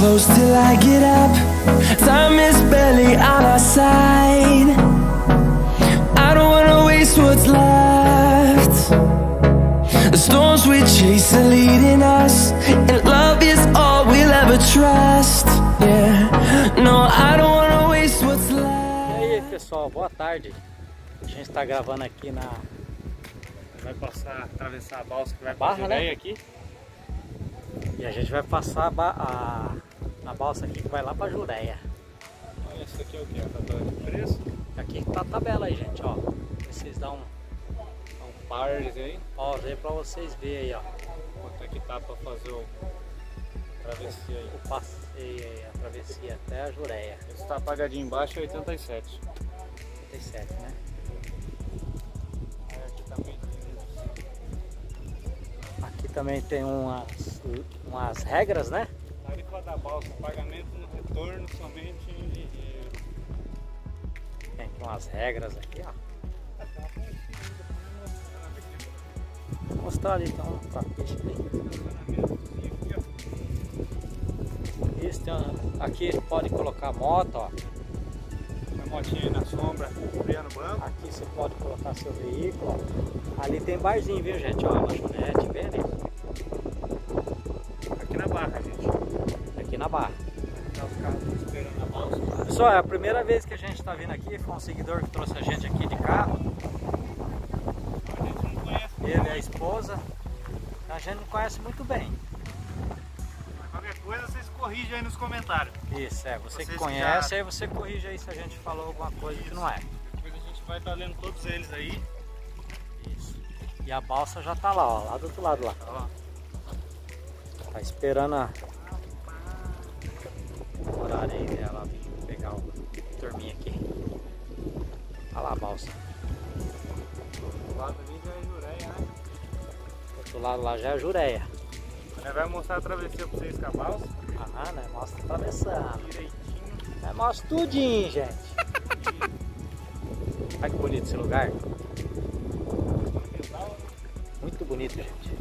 close till I get up. Time is barely on our side. I don't wanna waste what's left. The storms we chase are leading us, and love is all we'll ever trust. Yeah, no, I don't wanna waste what's left. E aí, pessoal, boa tarde. A gente está gravando aqui na... Vai passar, atravessar a balsa que vai Barra, pra Jureia, né? aqui. E a gente vai passar na balsa aqui que vai lá pra Jureia. Olha, isso aqui é o que? A tabela de preço? Aqui tá a tabela aí, gente, ó. Vocês dão Um pares aí. pause aí pra vocês verem aí, ó. Quanto é que tá pra fazer o travessia aí? O passeio aí, a travessia até a Jureia. Esse tá apagadinho embaixo, é 87. 87, né? Aí aqui também Aqui também tem umas regras, né? tarifa da balsa, pagamento no retorno somente em dinheiro. Tem umas regras aqui, ó. Vou mostrar ali então pra peixe ali. Isso, aqui pode colocar moto, ó. A motinha aí na sombra, fria no banco. Aqui você pode colocar seu veículo, ó. Ali tem barzinho, viu, gente? Ó, a lanchonete, vê ali. Aqui na barra, gente. Aqui na barra. Tá os carros esperando a balsa. Pessoal, é a primeira vez que a gente tá vindo aqui. Foi um seguidor que trouxe a gente aqui de carro. A gente não conhece. Ele e a esposa. A gente não conhece muito bem. Qualquer coisa vocês corrigem aí nos comentários. Isso, você Vocês que que conhece, já- aí você corrige aí se a gente falou alguma coisa que não é. Depois a gente vai estar lendo todos eles aí. Isso. E a balsa já tá lá, ó, lá do outro lado lá. Ó. Tá esperando o horário aí dela vir pegar o turminha aqui. Olha lá a balsa. Do lado ali já é Jureia, né? Do outro lado lá já é a Jureia. Ele vai mostrar a travessia pra vocês com a balsa. Ah, né? Mostra atravessando. Direitinho. É, mostra tudinho, gente. Olha que bonito esse lugar. Muito bonito, gente.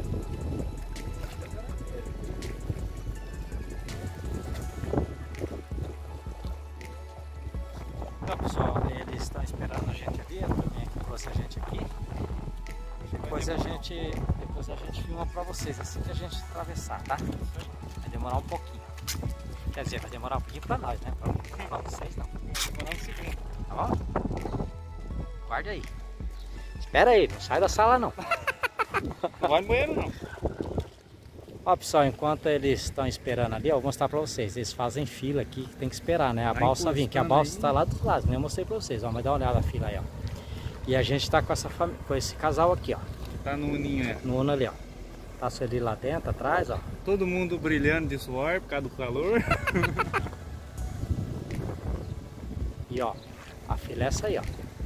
Então, pessoal, eles estão esperando a gente ali. A turminha que trouxe a gente aqui. Depois a gente filma pra vocês assim que a gente atravessar, tá? Vai demorar um pouquinho. Quer dizer, vai demorar um pouquinho pra nós, né? Pra vocês não. Demorar um segundo. Tá bom? Guarda aí. Espera aí, não sai da sala não. Não vai no banheiro não. Ó, pessoal, enquanto eles estão esperando ali, ó, vou mostrar pra vocês. Eles fazem fila aqui, que tem que esperar, né? A Vai balsa vir, que a encostando balsa aí. está lá do outro lado, nem eu mostrei pra vocês, ó. Mas dá uma olhada na fila aí, ó. E a gente tá com com esse casal aqui, ó. Tá no uninho, é. No Uno ali, ó. Tá ali lá dentro, atrás, ó. Todo mundo brilhando de suor por causa do calor. E ó, a fila é essa aí, ó.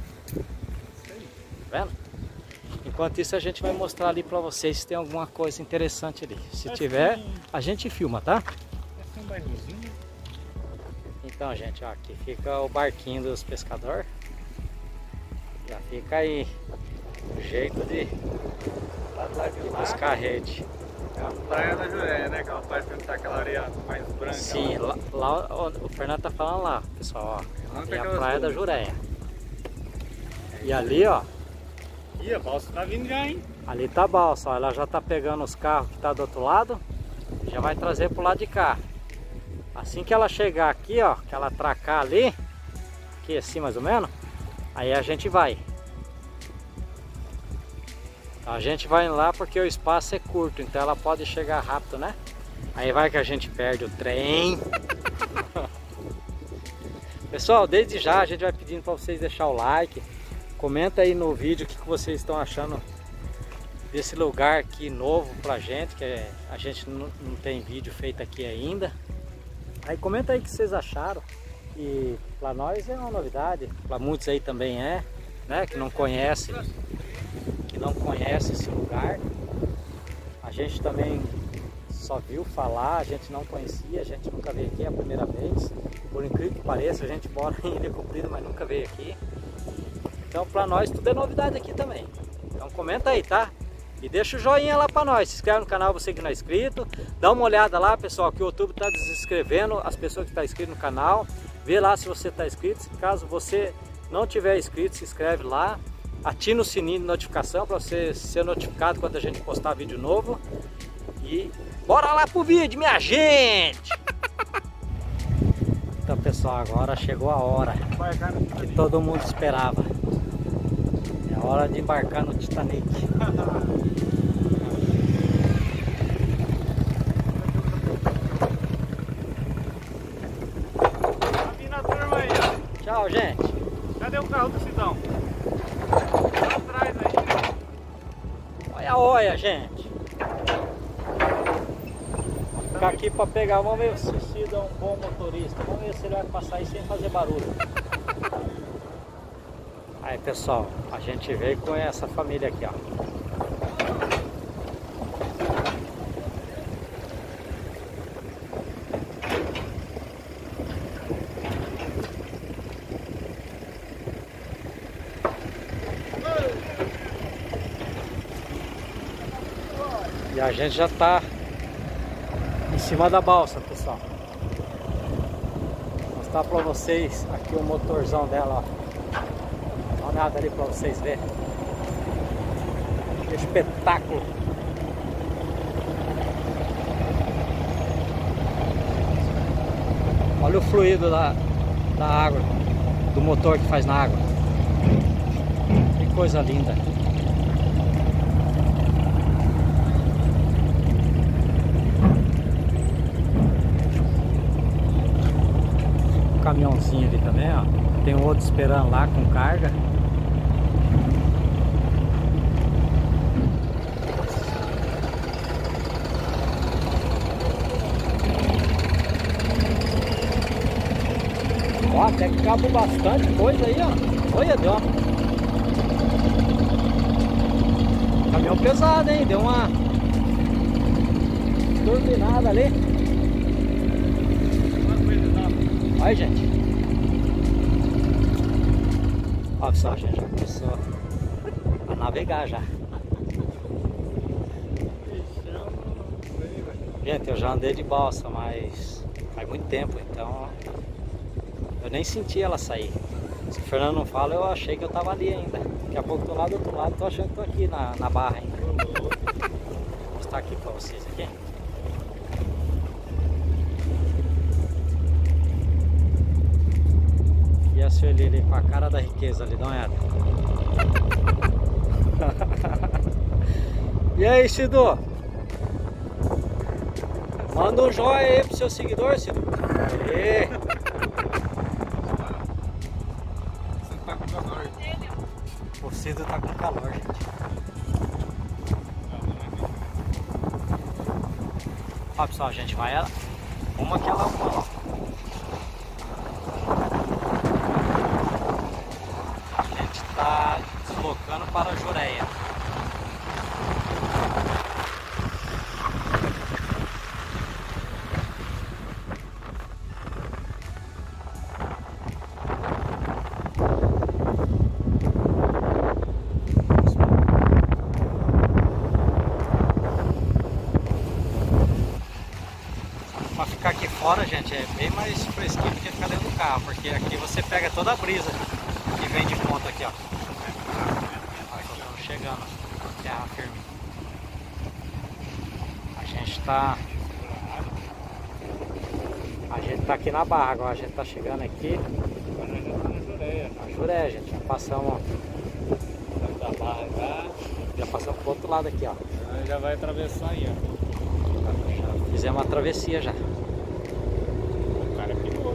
Tá vendo? Enquanto isso a gente vai mostrar ali pra vocês se tem alguma coisa interessante ali. Se tiver, a gente filma, tá? Esse é um bairrozinho. Então, gente, ó, aqui fica o barquinho dos pescadores. Já fica aí o jeito de buscar rede. É a praia da Jureia, né? Aquela parte onde tá aquela areia mais branca. Sim, lá ó, o Fernando tá falando lá, pessoal, ó. Lá Tem a aquelas praia da coisas. Jureia. E ali, ó, Ih, a balsa tá vindo já, hein? ali tá a balsa, ó. Ela já tá pegando os carros que tá do outro lado. Já vai trazer pro lado de cá. Assim que ela chegar aqui, ó, que ela atracar ali, aqui assim mais ou menos, aí a gente vai. A gente vai lá porque o espaço é curto, então ela pode chegar rápido, né? Aí vai que a gente perde o trem. Pessoal, desde já a gente vai pedindo para vocês deixar o like. Comenta aí no vídeo o que vocês estão achando desse lugar aqui novo pra gente, que a gente não tem vídeo feito aqui ainda. Aí comenta aí o que vocês acharam. E para nós é uma novidade, para muitos aí também é, né? Que não conhece esse lugar. A gente também só viu falar, a gente não conhecia, a gente nunca veio aqui, é a primeira vez. Por incrível que pareça, a gente mora em Ilha Comprida, mas nunca veio aqui. Então para nós tudo é novidade aqui também. Então comenta aí, tá? E deixa o joinha lá pra nós, se inscreve no canal você que não é inscrito. Dá uma olhada lá, pessoal, que o YouTube tá desinscrevendo as pessoas que estão inscritas no canal. Vê lá se você está inscrito, caso você não tiver inscrito, se inscreve lá. Ativa o sininho de notificação para você ser notificado quando a gente postar vídeo novo. E bora lá pro vídeo, minha gente! Então, pessoal, agora chegou a hora que todo mundo esperava. É hora de embarcar no Titanic. Tchau, gente. Cadê o carro do Sidão? Lá atrás aí. Olha, olha, gente. Vou ficar aqui para pegar. Vamos ver se o Cida é um bom motorista. Vamos ver se ele vai passar aí sem fazer barulho. Aí, pessoal, a gente veio com essa família aqui, ó. E a gente já está em cima da balsa, pessoal. Vou mostrar para vocês aqui o motorzão dela, ó. Dá uma olhada ali para vocês verem. Que espetáculo! Olha o fluido da água, do motor que faz na água. Que coisa linda! Caminhãozinho ali também, ó. Tem um outro esperando lá com carga. Ó, até que acabou bastante coisa aí, ó. Olha, deu uma... Caminhão pesado, hein? Deu uma turbinada ali. Olha, gente. Olha, pessoal, a gente já começou a navegar já. Gente, eu já andei de balsa, mas faz muito tempo, então eu nem senti ela sair. Se o Fernando não fala, eu achei que eu tava ali ainda. Daqui a pouco tô lá do outro lado, tô achando que tô aqui na barra ainda. Vou mostrar aqui pra vocês aqui. E a Sueli ali com a cara da riqueza ali, dá uma olhada. E aí, Cido? Manda um joinha aí pro seu seguidor, Cido. Aê. O Cido tá com calor, gente. Ó, pessoal, a gente vai uma que ela uma. Está deslocando para a Jureia. Para ficar aqui fora, gente, é bem mais fresquinho do que ficar dentro do carro, porque aqui você pega toda a brisa que vem de ponta aqui, ó. Olha, estamos chegando, terra firme. A gente tá aqui na barra agora, a gente tá chegando aqui. Na Jureia, gente, já passamos Da barra já passamos pro outro lado aqui, ó. já vai atravessar aí, ó. Já fizemos uma travessia já. O cara pegou,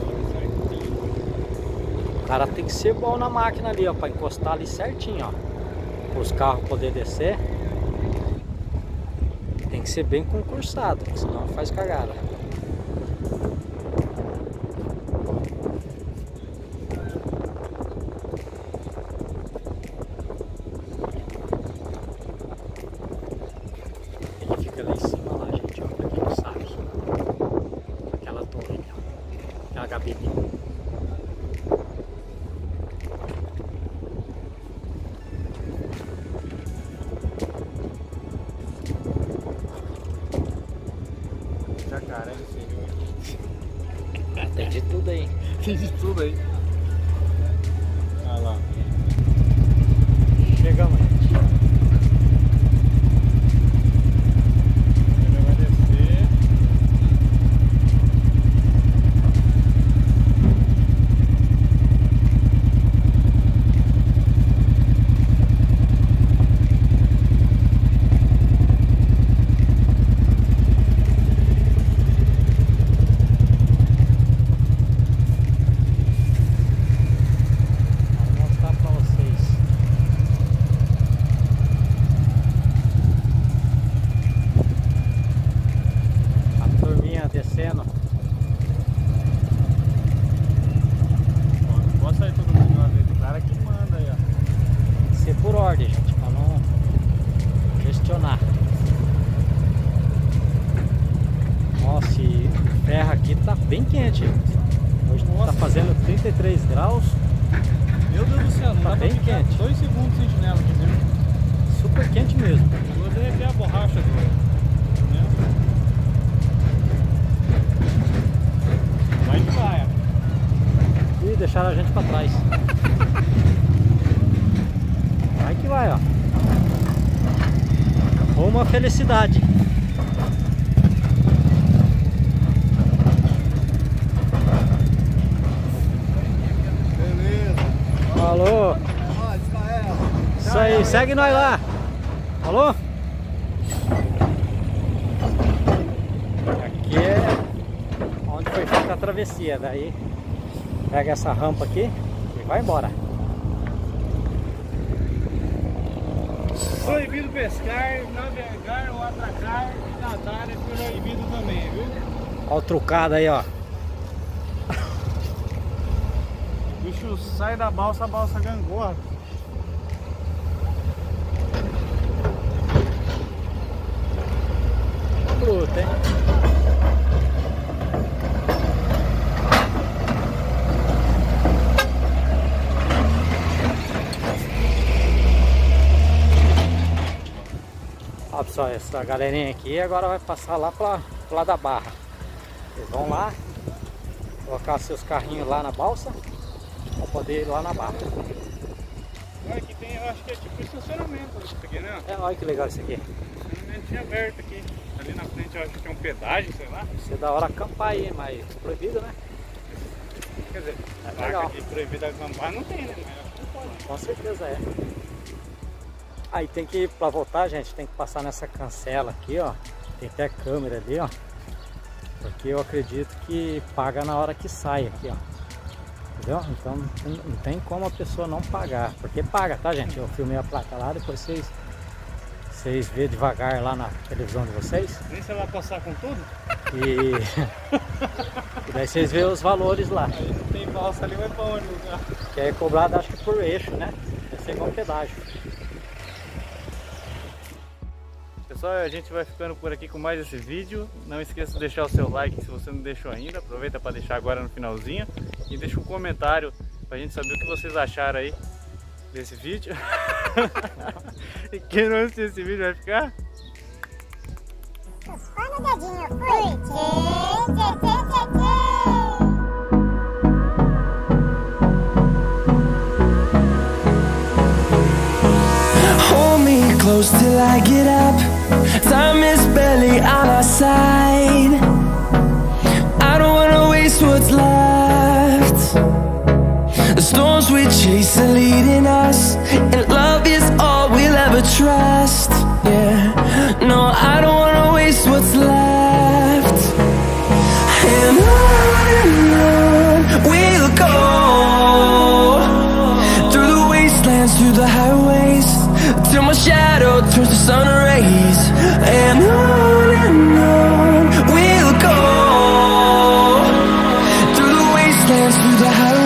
O cara tem que ser bom na máquina ali, ó, para encostar ali certinho, ó. Para os carros poderem descer. Tem que ser bem concursado, senão faz cagada. Ele fica lá em cima, lá, gente, ó, pra quem não sabe. Aquela torre ali, ó. Aquela gabine. Tem de tudo aí. Olha lá. Chegamos. Ele vai descer. Descendo. Não pode sair todo mundo uma vez. O cara que manda aí, ó. Tem que ser por ordem, gente, para não gestionar. Nossa, e o ferro aqui tá bem quente. Hoje tá fazendo 33 graus. Meu Deus do céu, não Tá dá bem pra ficar quente. 2 segundos sem chinelo aqui, viu? Super quente mesmo. Vou derreter a borracha do chinelo. Vai que vai, ó. E deixaram a gente pra trás. Vai que vai, ó. Uma felicidade. Beleza. Falou. Isso aí, segue nós lá. Falou? Aqui é onde foi feita a travessia. Daí pega essa rampa aqui e vai embora. Proibido pescar, navegar ou atracar e nadar é proibido também, viu? Olha o trucado aí, ó. O bicho sai da balsa, a balsa gangorra. Bruto, hein? Ó, pessoal, essa galerinha aqui agora vai passar lá pro lado da barra. Eles vão lá colocar seus carrinhos lá na balsa para poder ir lá na barra. Olha, aqui tem, eu acho que é tipo estacionamento isso aqui, né? É, olha que legal isso aqui. Estacionamento aberto aqui. Ali na frente eu acho que é um pedágio, sei lá. Isso é da hora acampar aí, mas proibido, né? Quer dizer, É placa legal. aqui proibida acampar não tem, né? Mas acho que pode. Com certeza é. Aí tem que, pra voltar, gente, tem que passar nessa cancela aqui, ó. Tem até câmera ali, ó. Porque eu acredito que paga na hora que sai aqui, ó. Entendeu? Então não tem como a pessoa não pagar. Porque paga, tá, gente? Eu filmei a placa lá, depois vocês vê devagar lá na televisão de vocês. Nem se ela passar com tudo? E, e daí vocês vê os valores lá. Aí não tem balsa ali, vai pra onde? Que é cobrado, acho que por eixo, né? Deve ser igual pedágio. Pessoal, a gente vai ficando por aqui com mais esse vídeo. Não esqueça de deixar o seu like se você não deixou ainda. Aproveita para deixar agora no finalzinho. E deixa um comentário pra gente saber o que vocês acharam aí desse vídeo. E quem não assistiu esse vídeo vai ficar? Só no dedinho, fui! Tchê, tchê, tchê, tchê. Hold me close till I get up. Time is barely on our side. I don't wanna waste what's left. The storms we chase are leading us, and love is all we'll ever trust. Yeah, no, I don't wanna waste what's left. And on we'll go, through the wastelands, through the highways, till my shadow turns to sun rays. And on we'll go, through the wastelands, through the highways.